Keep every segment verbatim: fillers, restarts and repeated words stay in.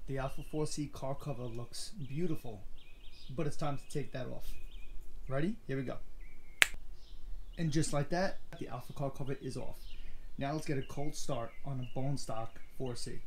The Alfa four C car cover looks beautiful, but it's time to take that off. Ready? Here we go. And just like that, the Alfa car cover is off. Now let's get a cold start on a bone stock four C.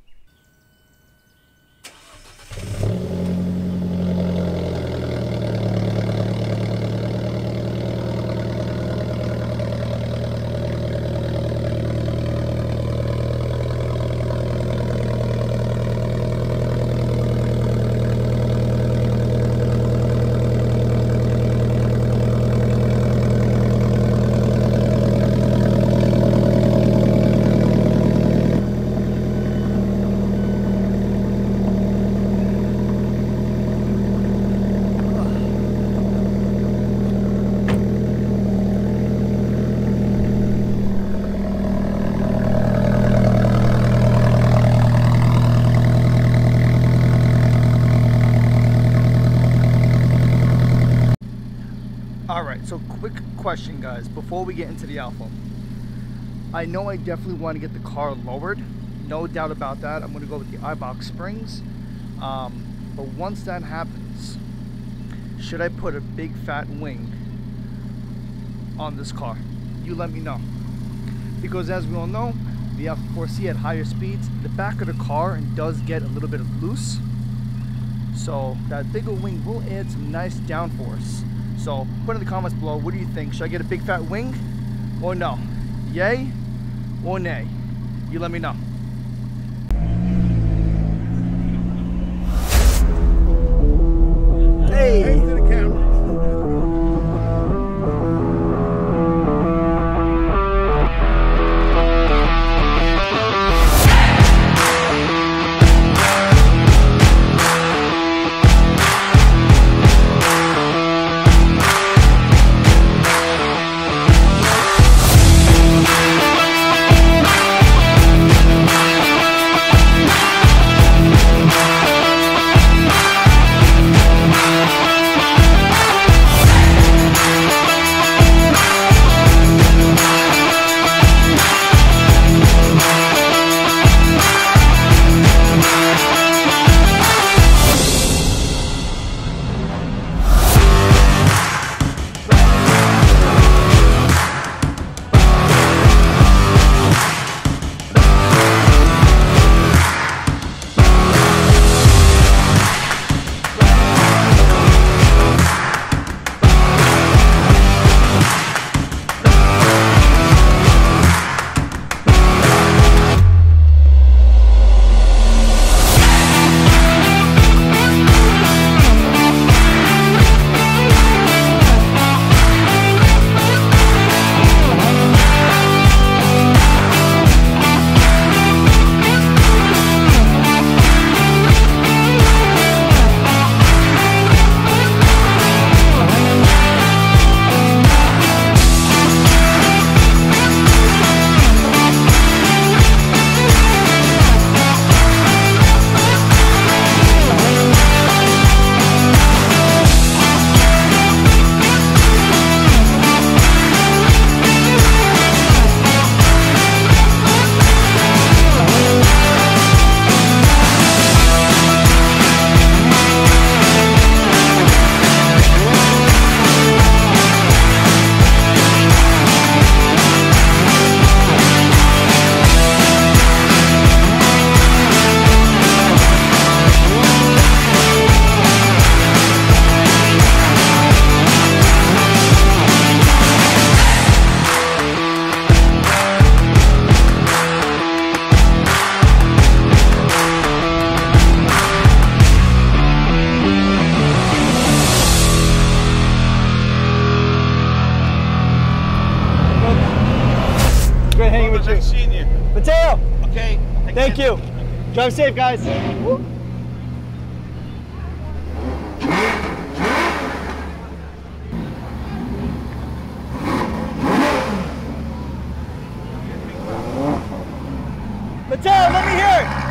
Alright, so quick question guys, before we get into the Alfa. I know I definitely want to get the car lowered, no doubt about that. I'm going to go with the iBox springs. Um, but once that happens, should I put a big fat wing on this car? You let me know. Because as we all know, the Alfa four C at higher speeds, the back of the car does get a little bit loose. So that bigger wing will add some nice downforce. So put in the comments below, what do you think? Should I get a big fat wing or no? Yay or nay? You let me know. Hey! Hey to the camera. Hanging with you. Nice seeing you. Mateo! Okay. Thank you. Drive safe, guys. Woo. Mateo, let me hear it.